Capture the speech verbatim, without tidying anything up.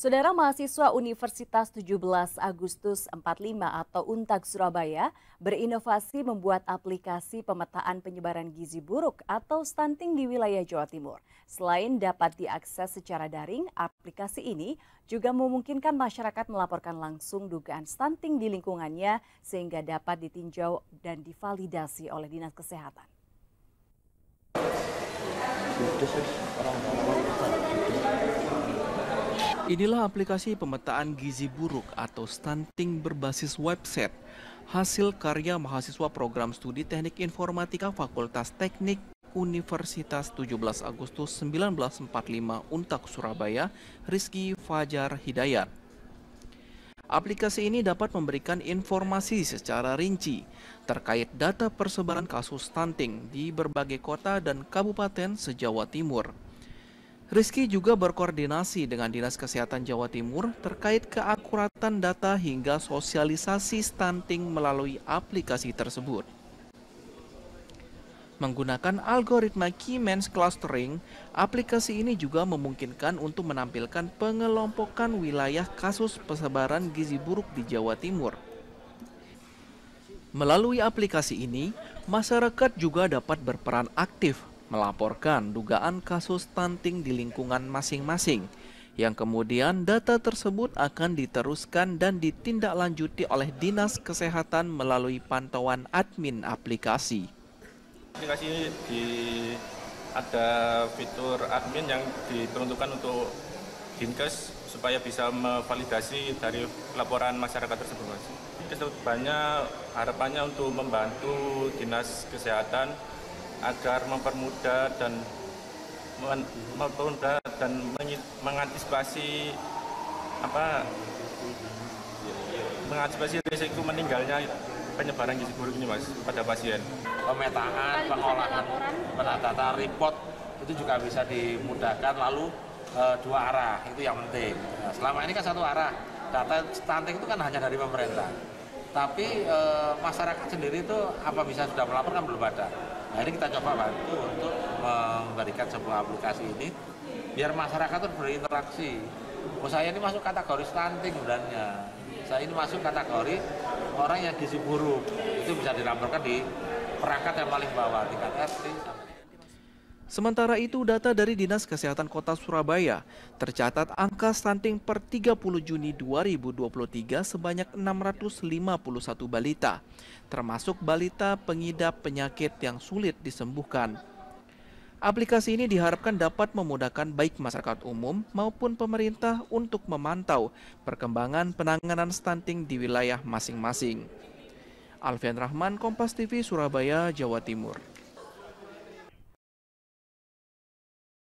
Saudara mahasiswa Universitas tujuh belas Agustus empat puluh lima atau UNTAG Surabaya berinovasi membuat aplikasi pemetaan penyebaran gizi buruk atau stunting di wilayah Jawa Timur. Selain dapat diakses secara daring, aplikasi ini juga memungkinkan masyarakat melaporkan langsung dugaan stunting di lingkungannya sehingga dapat ditinjau dan divalidasi oleh Dinas Kesehatan. Inilah aplikasi pemetaan gizi buruk atau stunting berbasis website, hasil karya mahasiswa program studi Teknik Informatika Fakultas Teknik Universitas tujuh belas Agustus seribu sembilan ratus empat puluh lima UNTAG Surabaya, Rizky Fajar Hidayat. Aplikasi ini dapat memberikan informasi secara rinci terkait data persebaran kasus stunting di berbagai kota dan kabupaten se-Jawa Timur. Rizky juga berkoordinasi dengan Dinas Kesehatan Jawa Timur terkait keakuratan data hingga sosialisasi stunting melalui aplikasi tersebut. Menggunakan algoritma Key-Means Clustering, aplikasi ini juga memungkinkan untuk menampilkan pengelompokan wilayah kasus persebaran gizi buruk di Jawa Timur. Melalui aplikasi ini, masyarakat juga dapat berperan aktif melaporkan dugaan kasus stunting di lingkungan masing-masing, yang kemudian data tersebut akan diteruskan dan ditindaklanjuti oleh Dinas Kesehatan melalui pantauan admin aplikasi. Aplikasi ini di, ada fitur admin yang diperuntukkan untuk Dinkes supaya bisa memvalidasi dari laporan masyarakat tersebut. Banyak harapannya untuk membantu Dinas Kesehatan agar mempermudah dan mempermudah dan mengantisipasi apa mengantisipasi risiko meninggalnya penyebaran gizi buruk ini, Mas, pada pasien. Pemetaan, pengolahan, pendataan report itu juga bisa dimudahkan, lalu e, dua arah itu yang penting. Nah, selama ini kan satu arah, data stunting itu kan hanya dari pemerintah, tapi e, masyarakat sendiri itu apa bisa sudah melaporkan belum ada. Nah, ini kita coba bantu untuk memberikan sebuah aplikasi ini biar masyarakat itu berinteraksi. Oh, saya ini masuk kategori stunting sebenarnya. Saya ini masuk kategori orang yang gizi buruk. Itu bisa dilaporkan di perangkat yang paling bawah, tingkat R T. Sementara itu, data dari Dinas Kesehatan Kota Surabaya tercatat angka stunting per tiga puluh Juni dua ribu dua puluh tiga sebanyak enam ratus lima puluh satu balita, termasuk balita pengidap penyakit yang sulit disembuhkan. Aplikasi ini diharapkan dapat memudahkan baik masyarakat umum maupun pemerintah untuk memantau perkembangan penanganan stunting di wilayah masing-masing. Alfian Rahman, Kompas T V, Surabaya, Jawa Timur.